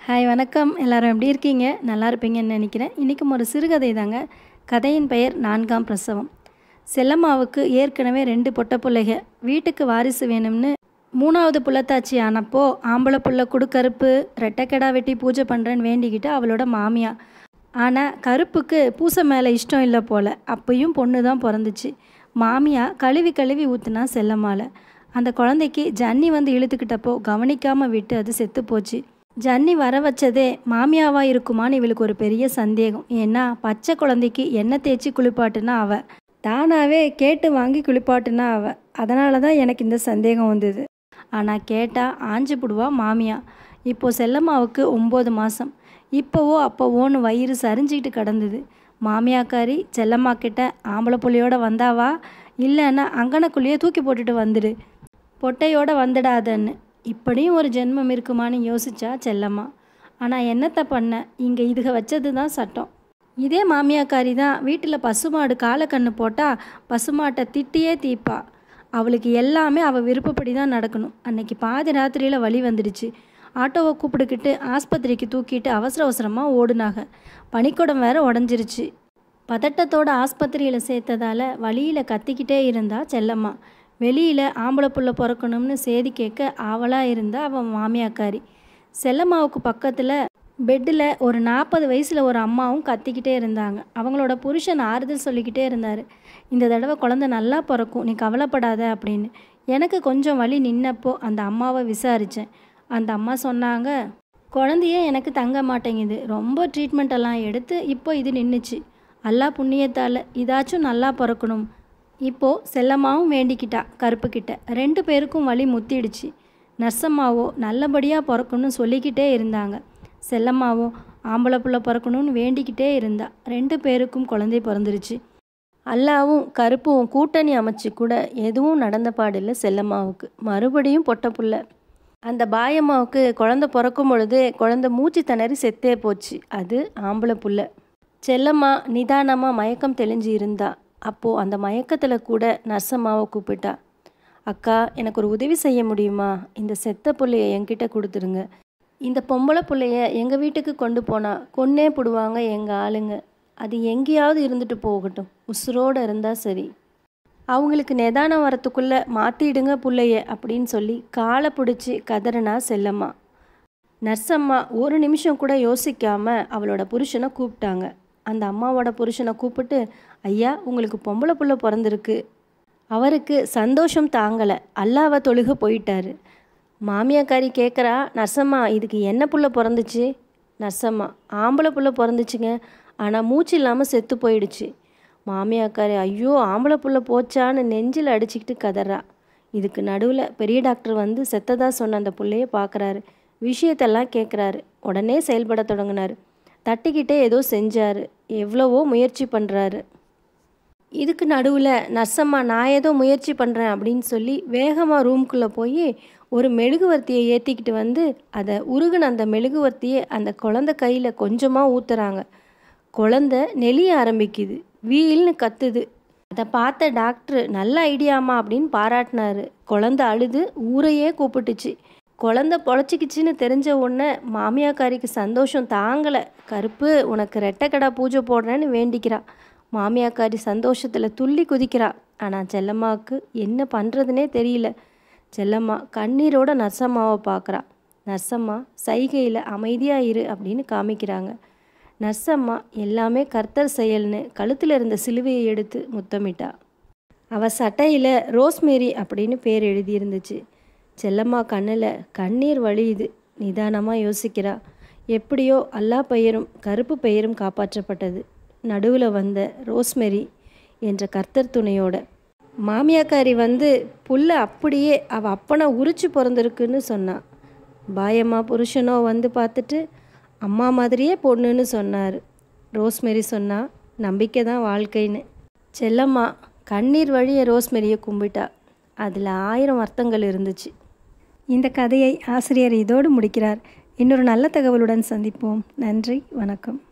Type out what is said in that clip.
Hi வணக்கம். எல்லோரும் எப்படி இருக்கீங்க? நல்லா இருப்பீங்கன்னு நினைக்கிறேன். இன்றைக்கும் ஒரு சிறுகதை தாங்க. கதையின் பெயர் 4ஆம் பிரசவம். செல்லம்மாவுக்கு ஏற்கனவே 2 பொட்ட பிள்ளைக. வீட்டுக்கு வாரிசு வேணும்னு 3வது புள்ளத்தாச்சி ஆனப்போ ஆம்பளை புள்ள குடுக்கருப்பு ரெட்டைக்கடா வெட்டி பூஜை பண்ணுறேன்னு வேண்டிக்கிட்டு அவளோட மாமியா. ஆனால் கருப்புக்கு பூசை மேலே இஷ்டம் இல்லை போல். அப்பையும் பொண்ணு தான் பிறந்துச்சு. மாமியா கழுவி கழுவி ஊற்றுனா செல்லம்மாவில். அந்த குழந்தைக்கு ஜன்னி வந்து இழுத்துக்கிட்டப்போ கவனிக்காமல் விட்டு அது செத்து போச்சு. ஜன்னி வர வச்சதே மாமியாவாக இருக்குமான்னு இவளுக்கு ஒரு பெரிய சந்தேகம். ஏன்னா பச்சை குழந்தைக்கு எண்ணெய் தேய்ச்சி குளிப்பாட்டுனா அவள், தானாகவே கேட்டு வாங்கி குளிப்பாட்டுனா அவள். அதனால தான் எனக்கு இந்த சந்தேகம் வந்தது. ஆனால் கேட்டால் ஆஞ்சு புடுவா மாமியா. இப்போது செல்லம்மாவுக்கு 9 மாதம். இப்போவோ அப்போவோன்னு வயிறு சரிஞ்சிக்கிட்டு கிடந்தது. மாமியாக்காரி செல்லம்மா கிட்ட ஆம்பளை புள்ளியோட வந்தாவா, இல்லைன்னா அங்கனக்குள்ளேயே தூக்கி போட்டுட்டு வந்துடு, பொட்டையோடு வந்துடாதன்னு. இப்படியும் ஒரு ஜென்மம் இருக்குமான்னு யோசிச்சா செல்லம்மா. ஆனால் என்னத்தை பண்ண, இங்கே இதுக வச்சது தான் சட்டம். இதே மாமியாக்காரி தான் வீட்டில் பசுமாடு காலக்கண்ணு போட்டால் பசுமாட்டை திட்டியே தீப்பா. அவளுக்கு எல்லாமே அவள் விருப்பப்படி தான் நடக்கணும். அன்னைக்கு பாதி ராத்திரியில் வலி வந்துடுச்சு. ஆட்டோவை கூப்பிட்டுக்கிட்டு ஆஸ்பத்திரிக்கு தூக்கிட்டு அவசர அவசரமாக ஓடுனாங்க. பனிக்குடம் வேற உடஞ்சிருச்சு. பதட்டத்தோடு ஆஸ்பத்திரியில் சேர்த்ததால் வலியில் கத்திக்கிட்டே இருந்தா செல்லம்மா. வெளியில் ஆம்பளை புள்ள பிறக்கணும்னு சேதி கேட்க ஆவலாக இருந்தால் அவன் மாமியாக்காரி. செல்லம்மாவுக்கு பக்கத்தில் பெட்டில் ஒரு 40 வயசில் ஒரு அம்மாவும் கத்திக்கிட்டே இருந்தாங்க. அவங்களோட புருஷன் ஆறுதல் சொல்லிக்கிட்டே இருந்தார். இந்த தடவை குழந்தை நல்லா பிறக்கும், நீ கவலைப்படாத அப்படின்னு. எனக்கு கொஞ்சம் வலி நின்னப்போ அந்த அம்மாவை விசாரித்தேன். அந்த அம்மா சொன்னாங்க, குழந்தையே எனக்கு தங்க மாட்டேங்குது, ரொம்ப ட்ரீட்மெண்ட்டெல்லாம் எடுத்து இப்போ இது நின்றுச்சு. அல்லா புண்ணியத்தால் இதாச்சும் நல்லா பிறக்கணும். இப்போது செல்லம்மாவும் வேண்டிக்கிட்டா கருப்புக்கிட்ட. 2 பேருக்கும் வலி முத்திடுச்சு. நர்சம்மாவோ நல்லபடியாக பிறக்கணும்னு சொல்லிக்கிட்டே இருந்தாங்க. செல்லம்மாவோ ஆம்பளை புள்ள பிறக்கணும்னு வேண்டிக்கிட்டே இருந்தா. 2 பேருக்கும் குழந்தை பிறந்துருச்சு. அல்லாவும் கருப்பும் கூட்டணி அமைச்சு கூட எதுவும் நடந்த பாடில்லை செல்லம்மாவுக்கு. மறுபடியும் பொட்ட புள்ள. அந்த பாயம்மாவுக்கு குழந்தை பிறக்கும் பொழுதே குழந்தை மூச்சு திணறி செத்தே போச்சு. அது ஆம்பளை புள்ள. செல்லம்மா நிதானமாக மயக்கம் தெளிஞ்சு இருந்தா. அப்போது அந்த மயக்கத்தில் கூட நர்சம்மாவை கூப்பிட்டா. அக்கா, எனக்கு ஒரு உதவி செய்ய முடியுமா? இந்த செத்த பிள்ளைய என்கிட்ட கொடுத்துருங்க. இந்த பொம்பளை பிள்ளைய எங்கள் வீட்டுக்கு கொண்டு போனால் கொன்னே போடுவாங்க எங்கள் ஆளுங்க. அது எங்கேயாவது இருந்துட்டு போகட்டும், உசுரோடு இருந்தால் சரி. அவங்களுக்கு நிதானம் வரத்துக்குள்ளே மாற்றிடுங்க பிள்ளைய அப்படின்னு சொல்லி காலை பிடிச்சி கதறினா செல்லம்மா. நர்சம்மா ஒரு நிமிஷம் கூட யோசிக்காமல் அவளோட புருஷனை கூப்பிட்டாங்க. அந்த அம்மாவோட புருஷனை கூப்பிட்டு, ஐயா, உங்களுக்கு பொம்பளை புள்ள பிறந்திருக்கு. அவருக்கு சந்தோஷம் தாங்கலை. அல்லாவை தொழுக போயிட்டாரு. மாமியாக்காரி கேட்குறா, நர்சம்மா, இதுக்கு என்ன புள்ள பிறந்துச்சு? நர்சம்மா, ஆம்பளை புள்ள பிறந்துச்சுங்க, ஆனால் மூச்சு இல்லாமல் செத்து போயிடுச்சு. மாமியாக்காரி, ஐயோ, ஆம்பளை புள்ள போச்சான்னு நெஞ்சில் அடிச்சுக்கிட்டு கதறா. இதுக்கு நடுவில் பெரிய டாக்டர் வந்து செத்ததா சொன்ன அந்த பிள்ளைய பார்க்குறாரு. விஷயத்தெல்லாம் கேட்குறாரு. உடனே செயல்பட தொடங்கினார். தட்டிக்கிட்டே ஏதோ செஞ்சார். எவ்வளவோ முயற்சி பண்ணுறாரு. இதுக்கு நடுவில் நர்சம்மா, நான் ஏதோ முயற்சி பண்ணுறேன் அப்படின்னு சொல்லி வேகமாக ரூம்குள்ளே போய் ஒரு மெழுகுவர்த்தியை ஏற்றிக்கிட்டு வந்து அதை உருகுன அந்த மெழுகுவர்த்தியை அந்த குழந்தை கையில் கொஞ்சமாக ஊற்றுறாங்க. குழந்தை நெளிய ஆரம்பிக்குது, வீல்னு கத்துது. அதை பார்த்த டாக்டர், நல்ல ஐடியாமா அப்படின்னு பாராட்டினாரு. குழந்தை அழுது ஊரையே கூப்பிட்டுச்சு. குழந்தை பொழைச்சிக்கிச்சின்னு தெரிஞ்ச உடனே மாமியாக்காரிக்கு சந்தோஷம் தாங்கலை. கருப்பு, உனக்கு ரெட்டைக்கடா பூஜை போடுறேன்னு வேண்டிக்கிறா. மாமியாக்காரி சந்தோஷத்தில் துள்ளி குதிக்கிறா. ஆனால் செல்லம்மாவுக்கு என்ன பண்ணுறதுனே தெரியல. செல்லம்மா கண்ணீரோட நர்சம்மாவை பார்க்குறா. நர்சம்மா சைகையில் அமைதியாக இரு அப்படின்னு காமிக்கிறாங்க. நர்சம்மா எல்லாமே கர்த்தர் செயல்னு கழுத்தில் இருந்த சிலுவையை எடுத்து முத்தமிட்டா. அவள் சட்டையில் ரோஸ்மேரி அப்படின்னு பேர் எழுதியிருந்துச்சு. செல்லம்மா கண்ணில் கண்ணீர் வழியுது. நிதானமாக யோசிக்கிறா. எப்படியோ அல்லா பெயரும் கருப்பு பெயரும் காப்பாற்றப்பட்டது. நடுவில் வந்த ரோஸ்மெரி என்ற கர்த்தர் துணையோட. மாமியாக்காரி வந்து புல்லை அப்படியே அவள் அப்பனை உரிச்சு பிறந்திருக்குன்னு சொன்னான். பாயம்மா புருஷனோ வந்து பார்த்துட்டு அம்மா மாதிரியே பொண்ணுன்னு சொன்னார். ரோஸ்மெரி சொன்னா, நம்பிக்கை தான் வாழ்க்கைன்னு. செல்லம்மா கண்ணீர் வழிய ரோஸ்மெரியை கும்பிட்டா. அதில் 1000 அர்த்தங்கள் இருந்துச்சு. இந்த கதையை ஆசிரியர் இதோடு முடிக்கிறார். இன்னொரு நல்ல தகவலுடன் சந்திப்போம். நன்றி, வணக்கம்.